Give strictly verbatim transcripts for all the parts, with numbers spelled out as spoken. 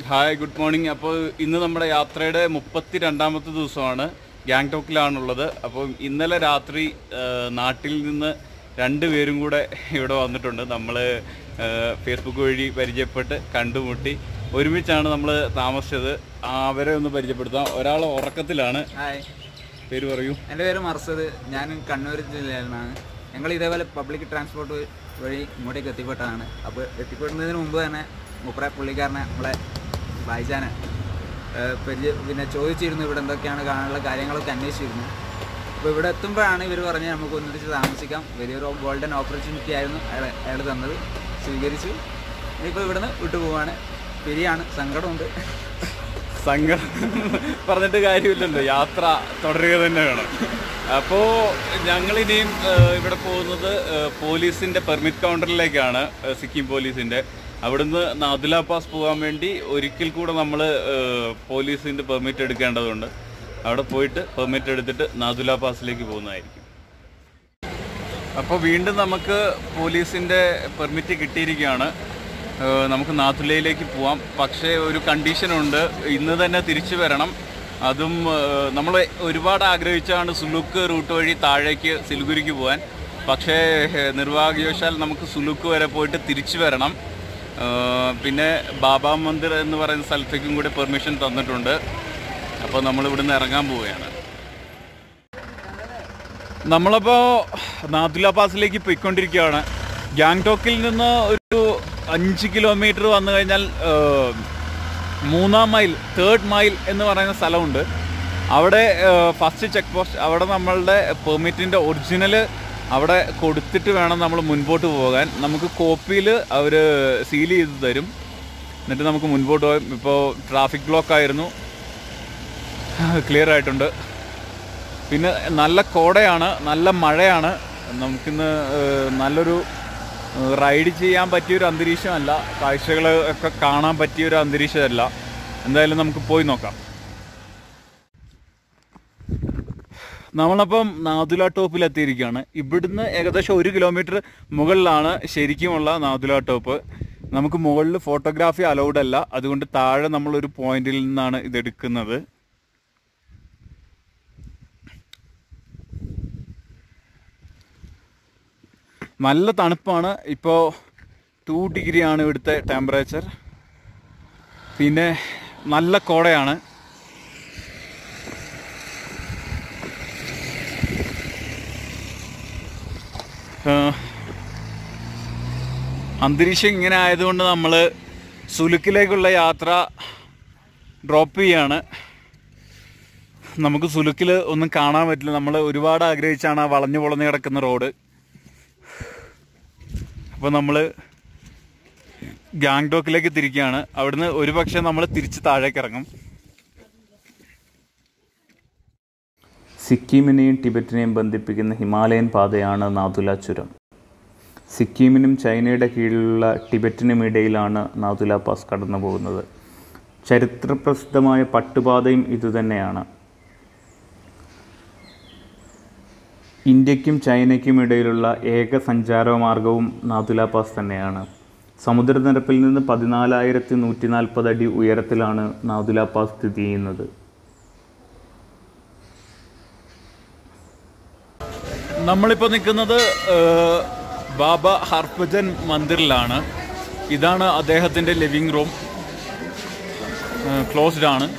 Hi, good morning. അപ്പോൾ ഇന്ന് നമ്മുടെ യാത്രയുടെ മുപ്പത്തി രണ്ടാമത്തെ ദിവസമാണ്. ഗാങ്ടോക്കിലാണുള്ളത്. അപ്പോൾ ഇന്നലെ രാത്രി നാട്ടിൽ നിന്ന് രണ്ട് പേരും കൂടെ ഇവിടെ വന്നിട്ടുണ്ട്. നമ്മൾ ഫേസ്ബുക്ക് വഴി പരിചയപ്പെട്ട് കണ്ടുമുട്ടി ഒരുമിച്ചാണ് നമ്മൾ താമസിച്ചത്. അവരെ ഒന്ന് പരിചയപ്പെടുത്താം. ഒരാൾ ഉറക്കത്തിലാണ്. ഹായ്, പേര് പറയൂ. എൻ്റെ പേര് മർസദ്. ഞാൻ കണ്ണൂർ ജില്ലയിലാണ്. ഞങ്ങൾ ഇതേപോലെ പബ്ലിക് ട്രാൻസ്പോർട്ട് വഴി ഇങ്ങോട്ടേക്ക് എത്തിപ്പെട്ടതാണ്. അപ്പോൾ എത്തിപ്പെടുന്നതിന് മുമ്പ് തന്നെ മുപ്പറ പുള്ളിക്കാരനെ നമ്മളെ വായിച്ചാന് പരിചയ പിന്നെ ചോദിച്ചിരുന്നു ഇവിടെ എന്തൊക്കെയാണ് കാണാനുള്ള കാര്യങ്ങളൊക്കെ അന്വേഷിച്ചിരുന്നു. അപ്പോൾ ഇവിടെ എത്തുമ്പോഴാണ് ഇവർ പറഞ്ഞ് നമുക്ക് ഒന്നിച്ച് താമസിക്കാം, വലിയൊരു ഗോൾഡൻ ഓപ്പർച്യൂണിറ്റി ആയിരുന്നു അയാൾ അയാൾ തന്നത്. സ്വീകരിച്ചു. ഇനിയിപ്പോൾ ഇവിടുന്ന് വിട്ടുപോവാണ്. പിരിയാണ്. സങ്കടമുണ്ട്. സങ്കടം പറഞ്ഞിട്ട് കാര്യമില്ലല്ലോ, യാത്ര തുടരുക തന്നെ വേണം. അപ്പോൾ ഞങ്ങളിനിയും ഇവിടെ പോകുന്നത് പോലീസിൻ്റെ പെർമിറ്റ് കൗണ്ടറിലേക്കാണ്, സിക്കിം പോലീസിൻ്റെ. അവിടുന്ന് നാഥുല പാസ് പോകാൻ വേണ്ടി ഒരിക്കൽ കൂടെ നമ്മൾ പോലീസിൻ്റെ പെർമിറ്റ് എടുക്കേണ്ടതുണ്ട്. അവിടെ പോയിട്ട് പെർമിറ്റ് എടുത്തിട്ട് നാഥുല പാസിലേക്ക് പോകുന്നതായിരിക്കും. അപ്പോൾ വീണ്ടും നമുക്ക് പോലീസിൻ്റെ പെർമിറ്റ് കിട്ടിയിരിക്കുകയാണ്. നമുക്ക് നാഥുലയിലേക്ക് പോവാം. പക്ഷേ ഒരു കണ്ടീഷനുണ്ട്, ഇന്ന് തന്നെ തിരിച്ചു വരണം. അതും നമ്മൾ ഒരുപാട് ആഗ്രഹിച്ചാണ് സുലുക്ക് റൂട്ട് വഴി താഴേക്ക് സിലിഗുരിക്ക് പോകാൻ. പക്ഷേ നിർഭാഗ്യവശാൽ നമുക്ക് സുലുക്ക് വരെ പോയിട്ട് തിരിച്ചു വരണം. പിന്നെ ബാബാ മന്ദിർ എന്ന് പറയുന്ന സ്ഥലത്തേക്കും കൂടി പെർമിഷൻ തന്നിട്ടുണ്ട്. അപ്പോൾ നമ്മൾ ഇവിടുന്ന് ഇറങ്ങാൻ പോവുകയാണ്. നമ്മളപ്പോൾ നാഥുല പാസിലേക്ക് പോയിക്കൊണ്ടിരിക്കുകയാണ്. ഗാങ്ടോക്കിൽ നിന്ന് ഒരു അഞ്ച് കിലോമീറ്റർ വന്നു കഴിഞ്ഞാൽ മൂന്നാം മൈൽ, തേർഡ് മൈൽ എന്ന് പറയുന്ന സ്ഥലമുണ്ട്. അവിടെ ഫസ്റ്റ് ചെക്ക് പോസ്റ്റ്. അവിടെ നമ്മളുടെ പെർമിറ്റിൻ്റെ ഒറിജിനൽ അവിടെ കൊടുത്തിട്ട് വേണം നമ്മൾ മുൻപോട്ട് പോകാൻ. നമുക്ക് കോപ്പിയിൽ അവർ സീൽ ചെയ്ത് തരും. എന്നിട്ട് നമുക്ക് മുൻപോട്ട് പോകാം. ഇപ്പോൾ ട്രാഫിക് ബ്ലോക്ക് ആയിരുന്നു, ക്ലിയർ ആയിട്ടുണ്ട്. പിന്നെ നല്ല കോടയാണ്, നല്ല മഴയാണ്. നമുക്കിന്ന് നല്ലൊരു റൈഡ് ചെയ്യാൻ പറ്റിയൊരു അന്തരീക്ഷമല്ല, കാഴ്ചകൾ ഒക്കെ കാണാൻ പറ്റിയൊരു അന്തരീക്ഷമല്ല. എന്തായാലും നമുക്ക് പോയി നോക്കാം. നമ്മളപ്പം നാഥുല ടോപ്പിലെത്തിയിരിക്കുകയാണ്. ഇവിടുന്ന് ഏകദേശം ഒരു കിലോമീറ്റർ മുകളിലാണ് ശരിക്കുമുള്ള നാഥുല ടോപ്പ്. നമുക്ക് മുകളിൽ ഫോട്ടോഗ്രാഫി അലൗഡ് അല്ല, അതുകൊണ്ട് താഴെ നമ്മളൊരു പോയിന്റിൽ നിന്നാണ് ഇതെടുക്കുന്നത്. നല്ല തണുപ്പാണ്. ഇപ്പോൾ ടു ഡിഗ്രിയാണ് ഇവിടുത്തെ ടെമ്പറേച്ചർ. പിന്നെ നല്ല കോടയാണ്. അന്തരീക്ഷം ഇങ്ങനെ ആയതുകൊണ്ട് നമ്മൾ സുലുക്കിലേക്കുള്ള യാത്ര ഡ്രോപ്പ് ചെയ്യാണ്. നമുക്ക് സുലുക്കിൽ ഒന്നും കാണാൻ പറ്റില്ല. നമ്മൾ ഒരുപാട് ആഗ്രഹിച്ചാണ് ആ വളഞ്ഞു പൊളഞ്ഞു കിടക്കുന്ന റോഡ്. അപ്പോൾ നമ്മൾ ഗാങ്ടോക്കിലേക്ക് തിരിക്കുകയാണ്. അവിടുന്ന് ഒരു പക്ഷേ നമ്മൾ തിരിച്ച് താഴേക്ക് ഇറങ്ങും. സിക്കിമിനെയും ടിബറ്റിനെയും ബന്ധിപ്പിക്കുന്ന ഹിമാലയൻ പാതയാണ് നാഥുല ചുരം. സിക്കിമിനും ചൈനയുടെ കീഴിലുള്ള ടിബറ്റിനും ഇടയിലാണ് നാഥുല പാസ് കടന്നു പോകുന്നത്. ചരിത്രപ്രസിദ്ധമായ പട്ടുപാതയും ഇതുതന്നെയാണ്. ഇന്ത്യക്കും ചൈനയ്ക്കും ഇടയിലുള്ള ഏക സഞ്ചാരമാർഗവും നാഥുല പാസ് തന്നെയാണ്. സമുദ്രനിരപ്പിൽ നിന്ന് പതിനാലായിരത്തി നൂറ്റി നാൽപ്പത് അടി ഉയരത്തിലാണ് നാഥുല പാസ് സ്ഥിതി ചെയ്യുന്നത്. നമ്മളിപ്പോൾ നിൽക്കുന്നത് ബാബ ഹർഭജൻ മന്ദിറിലാണ്. ഇതാണ് അദ്ദേഹത്തിൻ്റെ ലിവിങ് റൂം. ക്ലോസ്ഡ് ആണ്.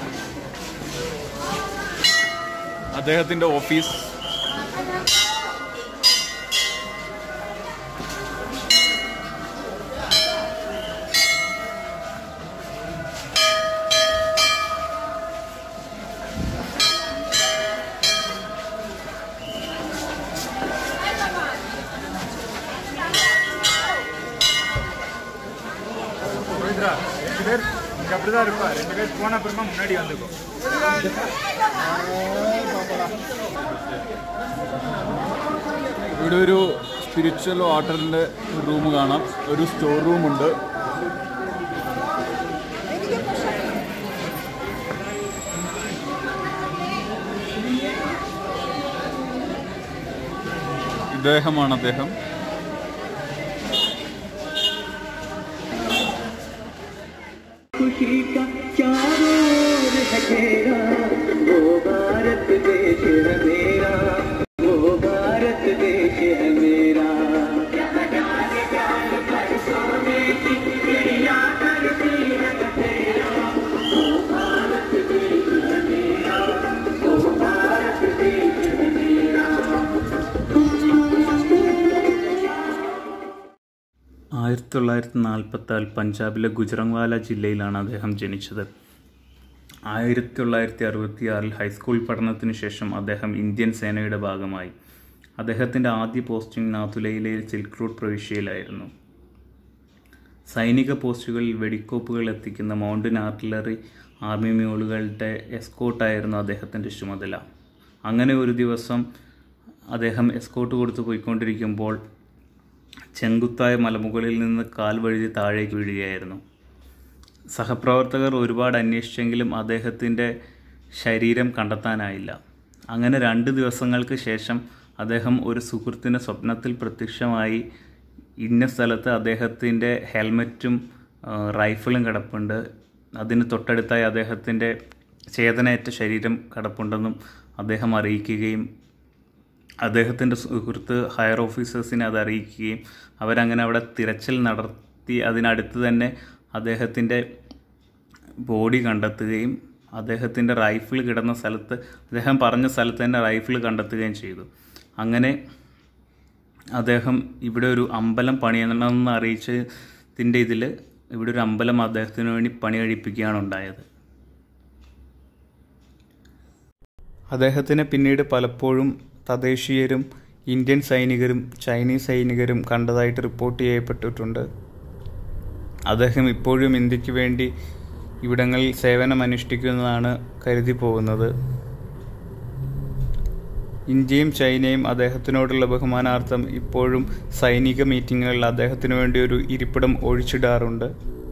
അദ്ദേഹത്തിൻ്റെ ഓഫീസ്. ഇവിടെ ഒരു സ്പിരിച്വൽ വാട്ടറിൻ്റെ റൂം കാണാം. ഒരു സ്റ്റോർ റൂമുണ്ട്. ഇദ്ദേഹമാണ് അദ്ദേഹം. खुशी का चारों ओर है घेरा, वो भारत देश है मेरा, वो भारत देश है मेरा। ആയിരത്തി തൊള്ളായിരത്തി നാൽപ്പത്തിനാല് പഞ്ചാബിലെ ഗുജറൻവാല ജില്ലയിലാണ് അദ്ദേഹം ജനിച്ചത്. ആയിരത്തി തൊള്ളായിരത്തി അറുപത്തിയാറിൽ ഹൈസ്കൂൾ പഠനത്തിന് ശേഷം അദ്ദേഹം ഇന്ത്യൻ സേനയുടെ ഭാഗമായി. അദ്ദേഹത്തിൻ്റെ ആദ്യ പോസ്റ്റിംഗ് നാഥുലയിലെ സിൽക്ക് റൂട്ട് പ്രവിശ്യയിലായിരുന്നു. സൈനിക പോസ്റ്റുകളിൽ വെടിക്കോപ്പുകൾ എത്തിക്കുന്ന മൗണ്ടൻ ആർട്ടിലറി ആർമി മ്യൂളുകളുടെ എസ്കോട്ടായിരുന്നു അദ്ദേഹത്തിൻ്റെ ചുമതല. അങ്ങനെ ഒരു ദിവസം അദ്ദേഹം എസ്കോട്ട് കൊടുത്തു പോയിക്കൊണ്ടിരിക്കുമ്പോൾ ചെങ്കുത്തായ മലമുകളിൽ നിന്ന് കാൽ വഴുതി താഴേക്ക് വീഴുകയായിരുന്നു. സഹപ്രവർത്തകർ ഒരുപാട് അന്വേഷിച്ചെങ്കിലും അദ്ദേഹത്തിൻ്റെ ശരീരം കണ്ടെത്താനായില്ല. അങ്ങനെ രണ്ട് ദിവസങ്ങൾക്ക് ശേഷം അദ്ദേഹം ഒരു സുഹൃത്തിൻ്റെ സ്വപ്നത്തിൽ പ്രത്യക്ഷമായി. ഇന്ന സ്ഥലത്ത് അദ്ദേഹത്തിൻ്റെ ഹെൽമറ്റും റൈഫിളും കിടപ്പുണ്ട്, അതിന് തൊട്ടടുത്തായി അദ്ദേഹത്തിൻ്റെ ചേതനയേറ്റ ശരീരം കിടപ്പുണ്ടെന്നും അദ്ദേഹം അറിയിക്കുകയും അദ്ദേഹത്തിൻ്റെ സുഹൃത്ത് ഹയർ ഓഫീസേഴ്സിനെ അത് അറിയിക്കുകയും അവരങ്ങനെ അവിടെ തിരച്ചിൽ നടത്തി അതിനടുത്ത് തന്നെ അദ്ദേഹത്തിൻ്റെ ബോഡി കണ്ടെത്തുകയും അദ്ദേഹത്തിൻ്റെ റൈഫിൾ കിടന്ന സ്ഥലത്ത് അദ്ദേഹം പറഞ്ഞ സ്ഥലത്ത് തന്നെ റൈഫിൾ കണ്ടെത്തുകയും ചെയ്തു. അങ്ങനെ അദ്ദേഹം ഇവിടെ ഒരു അമ്പലം പണിയണമെന്ന് അറിയിച്ചതിൻ്റെ ഇതിൽ ഇവിടെ ഒരു അമ്പലം അദ്ദേഹത്തിന് വേണ്ടി പണി കഴിപ്പിക്കുകയാണ് ഉണ്ടായത്. അദ്ദേഹത്തിനെ പിന്നീട് പലപ്പോഴും തദ്ദേശീയരും ഇന്ത്യൻ സൈനികരും ചൈനീസ് സൈനികരും കണ്ടതായിട്ട് റിപ്പോർട്ട് ചെയ്യപ്പെട്ടിട്ടുണ്ട്. അദ്ദേഹം ഇപ്പോഴും ഇന്ത്യക്ക് വേണ്ടി ഇവിടങ്ങളിൽ സേവനമനുഷ്ഠിക്കുന്നതാണ് കരുതി പോകുന്നത്. ഇന്ത്യയും ചൈനയും അദ്ദേഹത്തിനോടുള്ള ബഹുമാനാർത്ഥം ഇപ്പോഴും സൈനിക മീറ്റിങ്ങുകളിൽ അദ്ദേഹത്തിന് വേണ്ടി ഒരു ഇരിപ്പിടം ഒഴിച്ചിടാറുണ്ട്.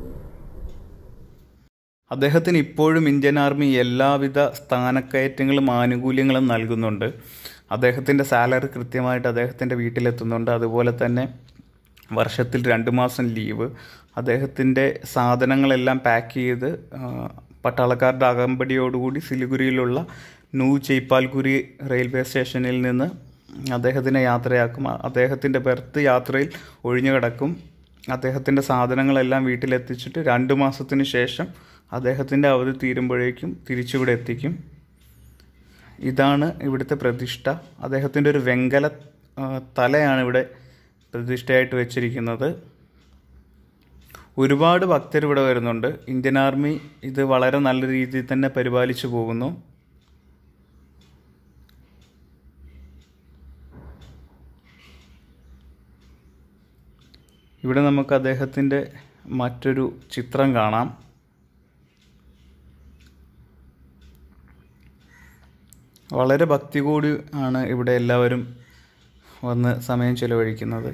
അദ്ദേഹത്തിന് ഇപ്പോഴും ഇന്ത്യൻ ആർമി എല്ലാവിധ സ്ഥാനക്കയറ്റങ്ങളും ആനുകൂല്യങ്ങളും നൽകുന്നുണ്ട്. അദ്ദേഹത്തിൻ്റെ സാലറി കൃത്യമായിട്ട് അദ്ദേഹത്തിൻ്റെ വീട്ടിലെത്തുന്നുണ്ട്. അതുപോലെ തന്നെ വർഷത്തിൽ രണ്ട് മാസം ലീവ്. അദ്ദേഹത്തിൻ്റെ സാധനങ്ങളെല്ലാം പാക്ക് ചെയ്ത് പട്ടാളക്കാരുടെ അകമ്പടിയോടുകൂടി സിലിഗുരിയിലുള്ള ന്യൂ ജയ്പാൽഗുരി റെയിൽവേ സ്റ്റേഷനിൽ നിന്ന് അദ്ദേഹത്തിനെ യാത്രയാക്കും. അദ്ദേഹത്തിൻ്റെ ബെർത്ത് യാത്രയിൽ ഒഴിഞ്ഞു കിടക്കും. അദ്ദേഹത്തിൻ്റെ സാധനങ്ങളെല്ലാം വീട്ടിലെത്തിച്ചിട്ട് രണ്ട് മാസത്തിന് ശേഷം അദ്ദേഹത്തിൻ്റെ അവധി തീരുമ്പോഴേക്കും തിരിച്ചിവിടെ എത്തിക്കും. ഇതാണ് ഇവിടുത്തെ പ്രതിഷ്ഠ. അദ്ദേഹത്തിൻ്റെ ഒരു വെങ്കല തലയാണ് ഇവിടെ പ്രതിഷ്ഠയായിട്ട് വെച്ചിരിക്കുന്നത്. ഒരുപാട് ഭക്തർ ഇവിടെ വരുന്നുണ്ട്. ഇന്ത്യൻ ആർമി ഇത് വളരെ നല്ല രീതിയിൽ തന്നെ പരിപാലിച്ചു പോകുന്നു. ഇവിടെ നമുക്ക് അദ്ദേഹത്തിൻ്റെ മറ്റൊരു ചിത്രം കാണാം. വളരെ ഭക്തി കൂടി ആണ് ഇവിടെ എല്ലാവരും വന്ന് സമയം ചെലവഴിക്കുന്നത്.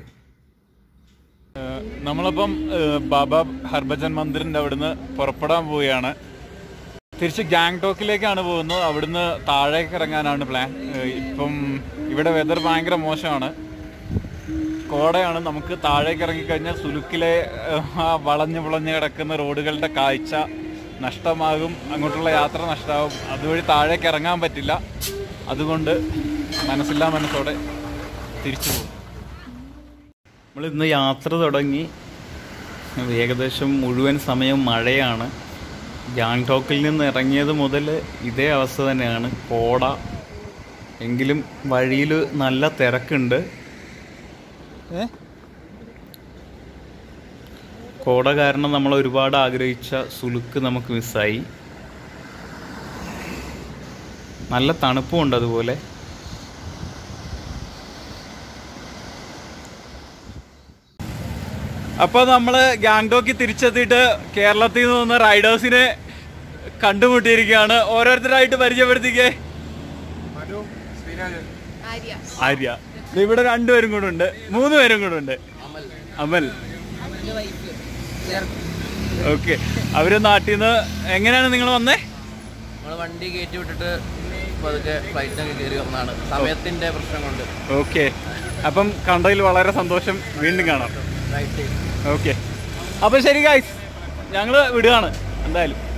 നമ്മളപ്പം ബാബ ഹർഭജൻ മന്ദിറിൻ്റെ അവിടുന്ന് പുറപ്പെടാൻ പോവുകയാണ്. തിരിച്ച് ഗാങ്ടോക്കിലേക്കാണ് പോകുന്നത്. അവിടുന്ന് താഴേക്ക് ഇറങ്ങാനാണ് പ്ലാൻ. ഇപ്പം ഇവിടെ വെതർ ഭയങ്കര മോശമാണ്, കോടയാണ്. നമുക്ക് താഴേക്ക് ഇറങ്ങിക്കഴിഞ്ഞാൽ സുലുക്കിലെ ആ വളഞ്ഞ് പുളഞ്ഞ് കിടക്കുന്ന റോഡുകളുടെ കാഴ്ച നഷ്ടമാകും, അങ്ങോട്ടുള്ള യാത്ര നഷ്ടമാകും. അതുവഴി താഴേക്ക് ഇറങ്ങാൻ പറ്റില്ല. അതുകൊണ്ട് മനസ്സില്ലാ മനസ്സോടെ തിരിച്ചു പോകും. നമ്മൾ ഇന്ന് യാത്ര തുടങ്ങി. ഏകദേശം മുഴുവൻ സമയം മഴയാണ്. ഗാങ്ടോക്കിൽ നിന്ന് ഇറങ്ങിയത് മുതൽ ഇതേ അവസ്ഥ തന്നെയാണ്, കോട. എങ്കിലും വഴിയിൽ നല്ല തിരക്കുണ്ട്. കോട കാരണം നമ്മൾ ഒരുപാട് ആഗ്രഹിച്ച സുലുക്ക് നമുക്ക് മിസ്സായി. നല്ല തണുപ്പുമുണ്ട്. അതുപോലെ അപ്പോൾ നമ്മൾ ഗാങ്ടോക്കിൽ തിരിച്ചെത്തിയിട്ട് കേരളത്തിൽ നിന്ന് വന്ന റൈഡേഴ്സിനെ കണ്ടുമുട്ടിയിരിക്കുകയാണ്. ഓരോരുത്തരായിട്ട് പരിചയപ്പെടുത്തിക്കേ. ആര്യ, ഇവിടെ രണ്ടുപേരും കൂടെ ഉണ്ട്, മൂന്ന് പേരും കൂടെ ഉണ്ട്. അമൽ, ഓക്കെ. അവര് നാട്ടിൽ നിന്ന് എങ്ങനെയാണ് നിങ്ങൾ വന്നേ? നമ്മൾ വണ്ടി കയറ്റി വിട്ടിട്ട് പതുക്കെ ഫ്ലൈറ്റൊക്കെ കയറി വന്നതാണ്, സമയത്തിന്റെ പ്രശ്നം കൊണ്ട്. ഓക്കെ, അപ്പം കണ്ടതിൽ വളരെ സന്തോഷം. വീണ്ടും കാണാം. ഓക്കെ, അപ്പം ശരി ഗായ്സ്, ഞങ്ങൾ വിടുകയാണ്. എന്തായാലും